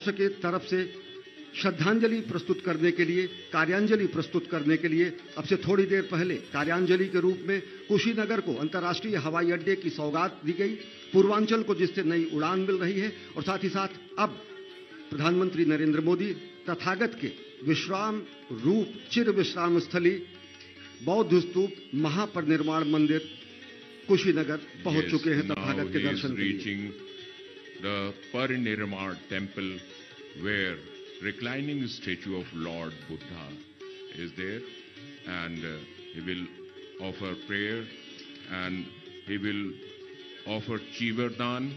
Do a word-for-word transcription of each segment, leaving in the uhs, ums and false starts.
राष्ट्र के तरफ से श्रद्धांजलि प्रस्तुत करने के लिए, कार्यांजलि प्रस्तुत करने के लिए अब से थोड़ी देर पहले कार्यांजलि के रूप में कुशीनगर को अंतर्राष्ट्रीय हवाई अड्डे की सौगात दी गई, पूर्वांचल को जिससे नई उड़ान मिल रही है। और साथ ही साथ अब प्रधानमंत्री नरेंद्र मोदी तथागत के विश्राम रूप चिर विश्राम स्थली बौद्ध स्तूप महापरिनिर्वाण मंदिर कुशीनगर पहुंच चुके हैं तथागत के दर्शन के लिए। The Parinirvan temple where reclining statue of Lord Buddha is there, and uh, he will offer prayer and he will offer Chivardhan,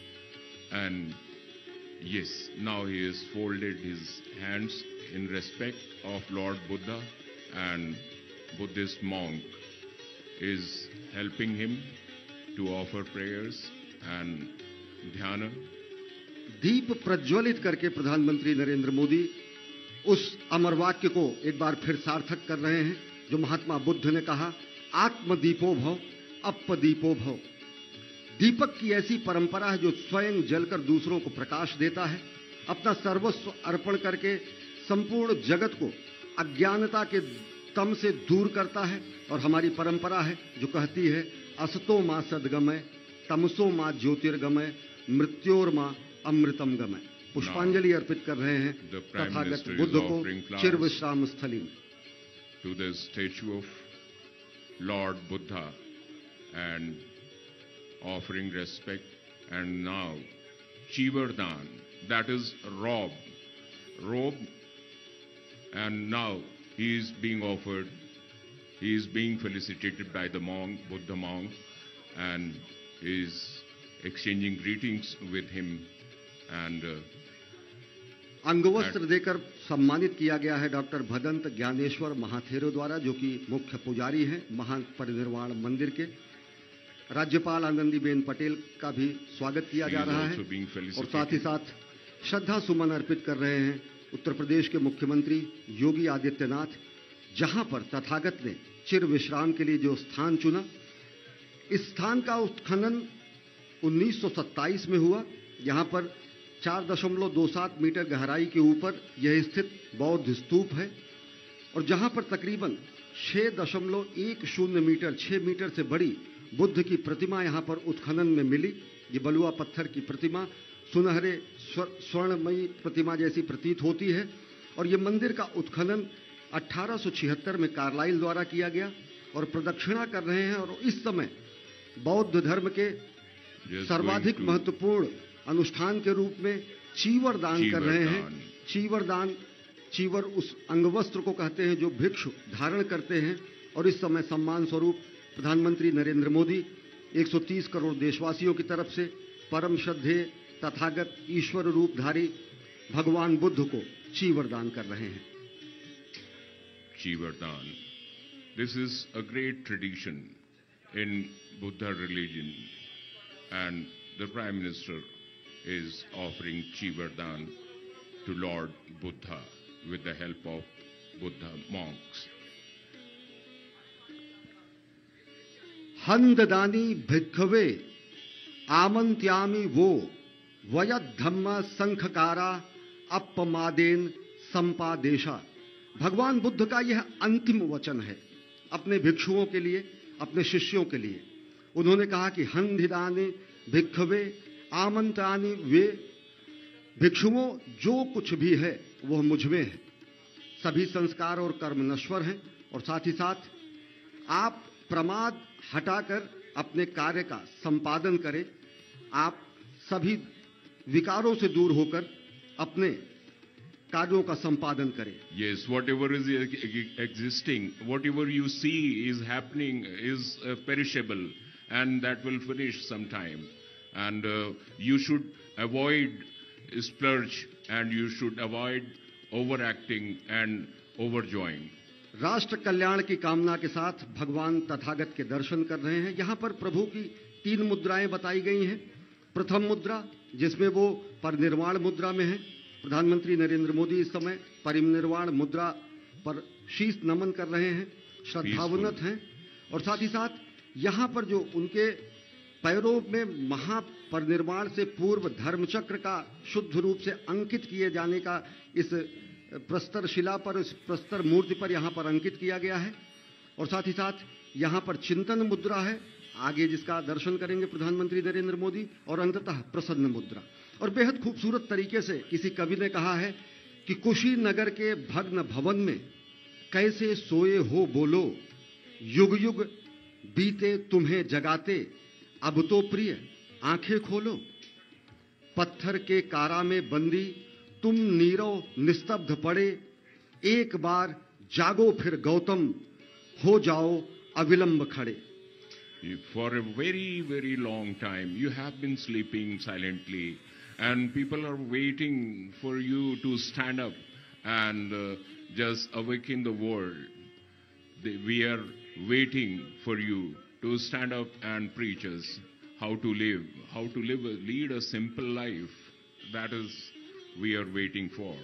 and yes, now he has folded his hands in respect of Lord Buddha, and Buddhist monk is helping him to offer prayers and ध्यान। दीप प्रज्वलित करके प्रधानमंत्री नरेंद्र मोदी उस अमर वाक्य को एक बार फिर सार्थक कर रहे हैं जो महात्मा बुद्ध ने कहा, आत्मदीपो भव अपदीपो भव। दीपक की ऐसी परंपरा है जो स्वयं जलकर दूसरों को प्रकाश देता है, अपना सर्वस्व अर्पण करके संपूर्ण जगत को अज्ञानता के तम से दूर करता है। और हमारी परंपरा है जो कहती है, असतो मां सद्गमय तमसो मां ज्योतिर्गमय मृत्योर्मा अमृतम गमय। पुष्पांजलि अर्पित कर रहे हैं तथागत बुद्ध को चिर विश्राम स्थली में। To the statue of Lord Buddha and offering respect, and now Chivardhan, that is robe, robe, and now he is being offered, he is being felicitated by the monk, Buddha monk, and he is exchanging greetings with him, and uh, अंगवस्त्र देकर सम्मानित किया गया है doctor Bhadant Dnyaneshwar Mahathero द्वारा, जो कि मुख्य पुजारी हैं महापरिनिर्वाण मंदिर के। राज्यपाल आनंदीबेन पटेल का भी स्वागत किया जा रहा है और साथ ही साथ श्रद्धा सुमन अर्पित कर रहे हैं उत्तर प्रदेश के मुख्यमंत्री योगी आदित्यनाथ, जहां पर तथागत ने चिर विश्राम के लिए जो स्थान चुना, इस स्थान का उत्खनन उन्नीस सौ सत्ताईस में हुआ। यहां पर चार दशमलव दो सात मीटर गहराई के ऊपर यह स्थित बौद्ध स्तूप है और जहां पर तकरीबन छह दशमलव एक शून्य मीटर छह मीटर से बड़ी बुद्ध की प्रतिमा यहां पर उत्खनन में मिली। ये बलुआ पत्थर की प्रतिमा सुनहरे स्वर्णमयी प्रतिमा जैसी प्रतीत होती है और ये मंदिर का उत्खनन अठारह सौ छिहत्तर में कार्लाइल द्वारा किया गया और प्रदक्षिणा कर रहे हैं। और इस समय बौद्ध धर्म के सर्वाधिक महत्वपूर्ण अनुष्ठान के रूप में चीवर दान कर रहे हैं। चीवर दान, चीवर उस अंगवस्त्र को कहते हैं जो भिक्षु धारण करते हैं। और इस समय सम्मान स्वरूप प्रधानमंत्री नरेंद्र मोदी एक सौ तीस करोड़ देशवासियों की तरफ से परम श्रद्धेय तथागत ईश्वर रूपधारी भगवान बुद्ध को चीवर दान कर रहे हैं। चीवर दान, this is a great tradition in Buddha religion, and the Prime Minister is offering Chivardhan to Lord Buddha with the help of Buddha monks. हंददानी भिक्खवे आमंत्यामि वो वयद धम्म संखकारा अपमादेन संपादेशा। भगवान बुद्ध का यह अंतिम वचन है अपने भिक्षुओं के लिए, अपने शिष्यों के लिए। उन्होंने कहा कि हंदिदानी भिक्खवे आमंत्रानि वे, भिक्षुओं जो कुछ भी है वह मुझ में है। सभी संस्कार और कर्म नश्वर हैं और साथ ही साथ आप प्रमाद हटाकर अपने कार्य का संपादन करें। आप सभी विकारों से दूर होकर अपने कार्यों का संपादन करें। Yes, whatever is existing, whatever you see is happening is uh, perishable, and that will finish sometime. And uh, you should avoid splurge, and you should avoid overacting and overjoying. राष्ट्र कल्याण की कामना के साथ भगवान तथागत के दर्शन कर रहे हैं। यहाँ पर प्रभु की तीन मुद्राएं बताई गई हैं। प्रथम मुद्रा जिसमें वो परिनिर्वाण मुद्रा में है। प्रधानमंत्री नरेंद्र मोदी इस समय परिनिर्वाण मुद्रा पर शीश नमन कर रहे हैं, श्रद्धावनत हैं और साथ ही साथ यहाँ पर जो उनके पैरों में महापरिनिर्वाण से पूर्व धर्मचक्र का शुद्ध रूप से अंकित किए जाने का इस प्रस्तर शिला पर, इस प्रस्तर मूर्ति पर यहाँ पर अंकित किया गया है। और साथ ही साथ यहाँ पर चिंतन मुद्रा है, आगे जिसका दर्शन करेंगे प्रधानमंत्री नरेंद्र मोदी, और अंततः प्रसन्न मुद्रा। और बेहद खूबसूरत तरीके से किसी कवि ने कहा है कि कुशीनगर के भग्न भवन में कैसे सोए हो बोलो, युग युग बीते तुम्हें जगाते, अब तो प्रिय आंखें खोलो। पत्थर के कारा में बंदी तुम नीरव निस्तब्ध पड़े, एक बार जागो फिर गौतम, हो जाओ अविलंब खड़े। For a very, very long time, you have been sleeping silently, and people are waiting for you to stand up and uh, just awaken the world. They, we are waiting for you to stand up and preach us how to live, how to live, a, lead a simple life. That is, we are waiting for.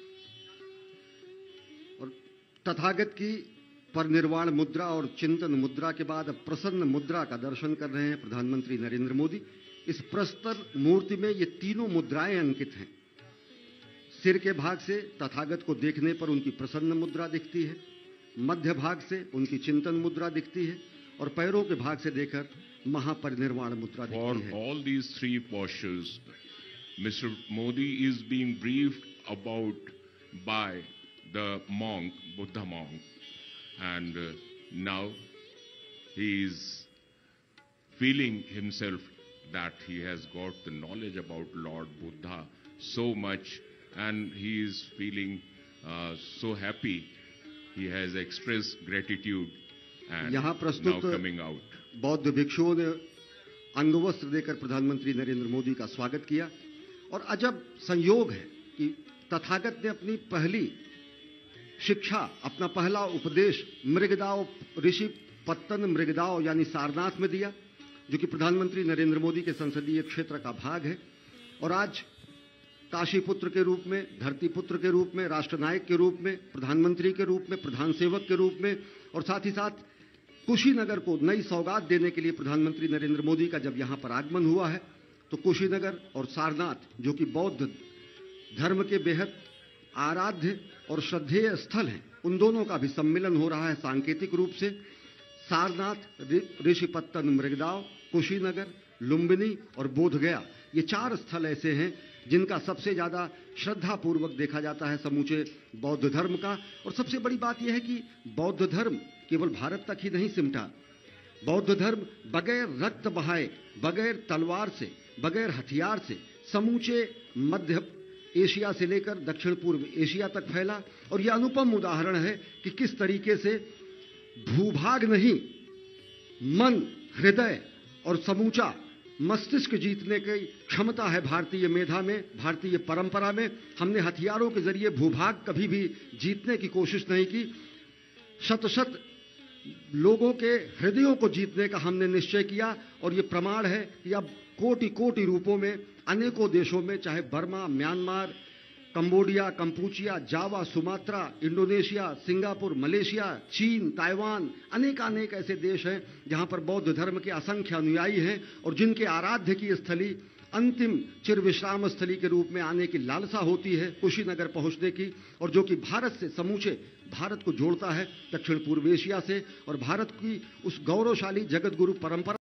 और तथागत की परिनिर्वाण मुद्रा और चिंतन मुद्रा के बाद अब प्रसन्न मुद्रा का दर्शन कर रहे हैं प्रधानमंत्री नरेंद्र मोदी। इस प्रस्तर मूर्ति में ये तीनों मुद्राएं अंकित हैं। सिर के भाग से तथागत को देखने पर उनकी प्रसन्न मुद्रा दिखती है, मध्य भाग से उनकी चिंतन मुद्रा दिखती है, और पैरों के भाग से देखकर महापरिनिर्वाण मुद्रा दिखती है। For all these three postures, Mister Modi is being briefed about by the monk, Buddha monk, and uh, now he is feeling himself that he has got the knowledge about Lord Buddha so much, and he is feeling uh, so happy. He has expressed gratitude and यहाँ now प्रस्तुत coming out. बौद्ध भिक्षुओं ने अंगवस्त्र देकर प्रधानमंत्री नरेंद्र मोदी का स्वागत किया। और अजब संयोग है कि तथागत ने अपनी पहली शिक्षा, अपना पहला उपदेश मृगदाव ऋषि पत्तन मृगदाव यानी सारनाथ में दिया, जो कि प्रधानमंत्री नरेंद्र मोदी के संसदीय क्षेत्र का भाग है। और आज काशी पुत्र के रूप में, धरती पुत्र के रूप में, राष्ट्रनायक के रूप में, प्रधानमंत्री के रूप में, प्रधान सेवक के रूप में, और साथ ही साथ कुशीनगर को नई सौगात देने के लिए प्रधानमंत्री नरेंद्र मोदी का जब यहां पर आगमन हुआ है, तो कुशीनगर और सारनाथ, जो कि बौद्ध धर्म के बेहद आराध्य और श्रद्धेय स्थल हैं, उन दोनों का भी सम्मिलन हो रहा है सांकेतिक रूप से। सारनाथ, ऋषिपत्तन मृगदाव, कुशीनगर, लुम्बिनी और बोधगया, ये चार स्थल ऐसे हैं जिनका सबसे ज्यादा श्रद्धापूर्वक देखा जाता है समूचे बौद्ध धर्म का। और सबसे बड़ी बात यह है कि बौद्ध धर्म केवल भारत तक ही नहीं सिमटा। बौद्ध धर्म बगैर रक्त बहाए, बगैर तलवार से, बगैर हथियार से समूचे मध्य एशिया से लेकर दक्षिण पूर्व एशिया तक फैला। और यह अनुपम उदाहरण है कि किस तरीके से भूभाग नहीं, मन, हृदय और समूचा मस्तिष्क जीतने की क्षमता है भारतीय मेधा में, भारतीय परंपरा में। हमने हथियारों के जरिए भूभाग कभी भी जीतने की कोशिश नहीं की। शत शत लोगों के हृदयों को जीतने का हमने निश्चय किया, और ये प्रमाण है कि अब कोटि कोटि रूपों में अनेकों देशों में, चाहे Burma, Myanmar, Cambodia, Kampuchea, Java, Sumatra, Indonesia, Singapore, Malaysia, चीन, ताइवान, अनेक अनेक ऐसे देश हैं जहां पर बौद्ध धर्म के असंख्य अनुयायी हैं, और जिनके आराध्य की स्थली, अंतिम चिर विश्राम स्थली के रूप में आने की लालसा होती है कुशीनगर पहुंचने की, और जो कि भारत से, समूचे भारत को जोड़ता है दक्षिण पूर्व एशिया से, और भारत की उस गौरवशाली जगत गुरु परंपरा